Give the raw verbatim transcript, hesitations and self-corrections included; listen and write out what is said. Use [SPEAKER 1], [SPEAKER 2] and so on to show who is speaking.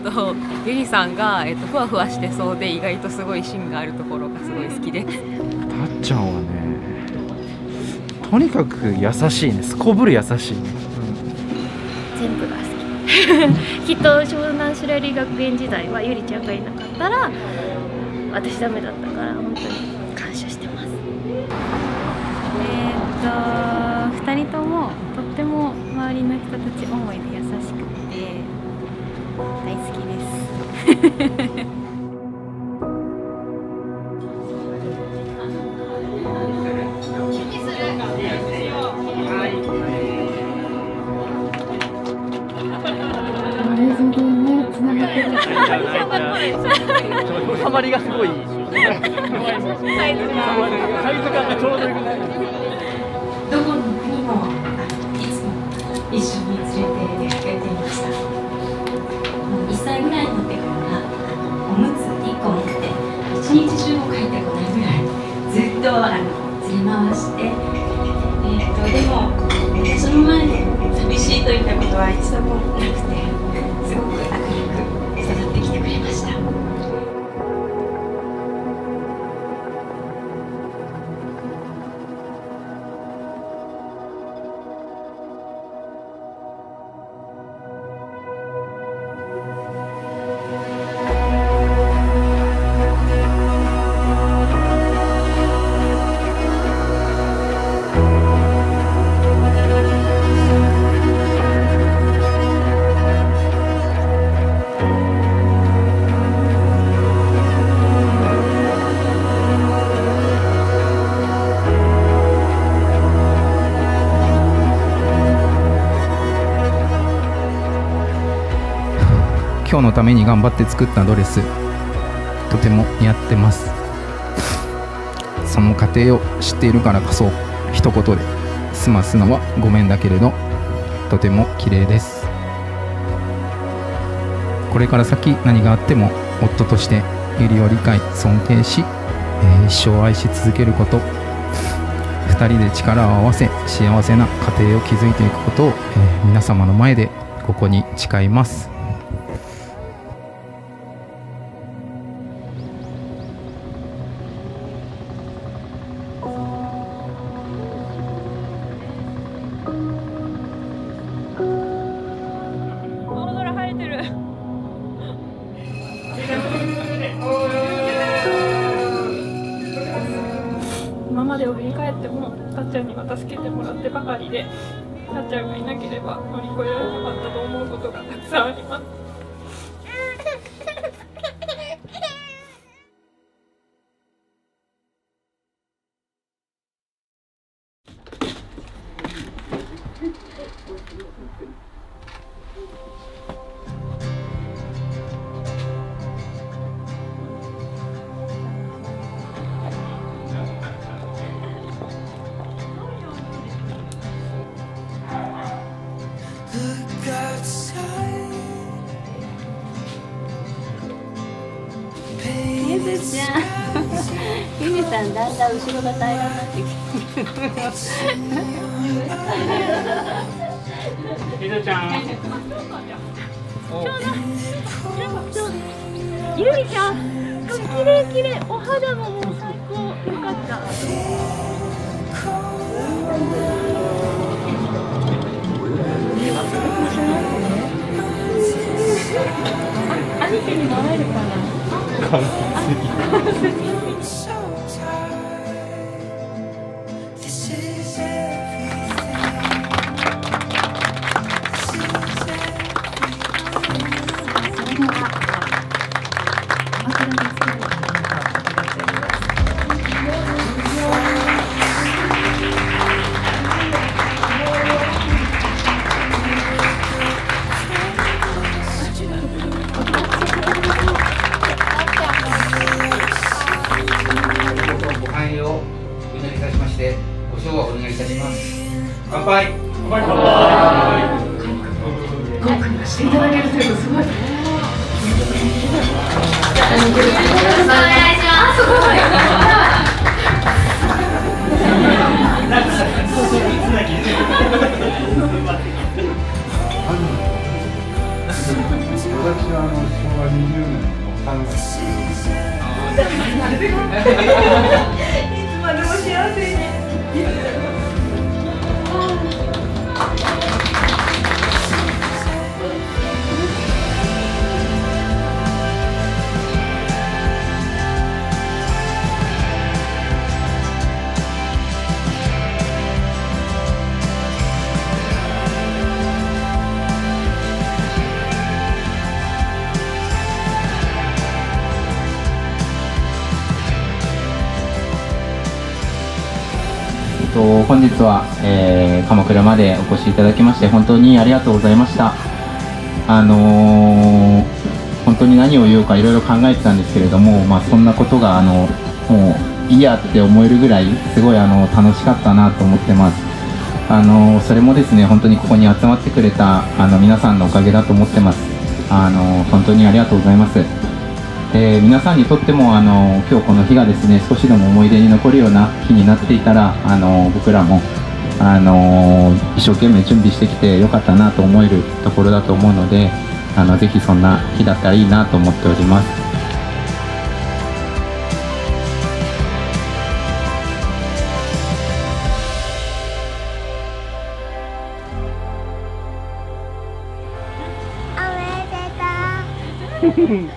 [SPEAKER 1] とゆりさんが、えっと、ふわふわしてそうで意外とすごい芯があるところがすごい好きです。
[SPEAKER 2] たっちゃんはね、とにかく優しいね。すこぶる優しいね、
[SPEAKER 3] うん、全部が好ききっと湘南白百合学園時代はゆりちゃんがいなかったら私ダメだったから、本当に感謝してます。えー、っとふたりともとっても周りの人たち思いで優しくて大好きです。
[SPEAKER 4] 収まりがすごい。サイズがサイズ感がちょうどいいぐらい。
[SPEAKER 5] どこの国もいつも一緒に連れて出かけていました。いっさいぐらいになってからおむついっこ持って一日中も帰ってこないぐらいずっとあの連れ回して、えー、とでもその前で寂しいといったことは一度もなくて、すごく明るく育ってきてくれました。
[SPEAKER 6] 今日のために頑張って作ったドレス、とても似合ってます。その過程を知っているからこそ一言で済ますのはごめんだけれど、とても綺麗です。これから先何があっても夫としてゆりを理解尊敬し、えー、一生愛し続けること、ふたりで力を合わせ幸せな家庭を築いていくことを、えー、皆様の前でここに誓います。
[SPEAKER 7] 今までを振り返ってもたっちゃんには助けてもらってばかりで、たっちゃんがいなければ乗り越えられなかったと思うことがたくさんあります。
[SPEAKER 3] ゆずちゃん、ゆりさんだんだん後ろが平らになってきてる。
[SPEAKER 4] ゆずちゃん。
[SPEAKER 3] ゆりちゃん、綺麗綺麗、お肌ももう最高、よかった。兄貴にも会えるかな。
[SPEAKER 2] 完璧。
[SPEAKER 8] ご唱和お願いいたします。乾杯。
[SPEAKER 4] 乾杯。
[SPEAKER 7] 今回はしていただけるというのすごい。お
[SPEAKER 3] 願いします。すごい。
[SPEAKER 2] 私はあの
[SPEAKER 7] までも幸せに。
[SPEAKER 9] 本日は、えー、鎌倉までお越しいただきまして本当にありがとうございました。あのー、本当に何を言おうかいろいろ考えてたんですけれども、まあ、そんなことがあのもういいやって思えるぐらいすごいあの楽しかったなと思ってます。あのー、それもですね本当にここに集まってくれたあの皆さんのおかげだと思ってます。あのー、本当にありがとうございます。えー、皆さんにとってもあの今日この日がですね少しでも思い出に残るような日になっていたらあの僕らもあの一生懸命準備してきてよかったなと思えるところだと思うのであのぜひそんな日だったらいいなと思っております。
[SPEAKER 10] おめでとう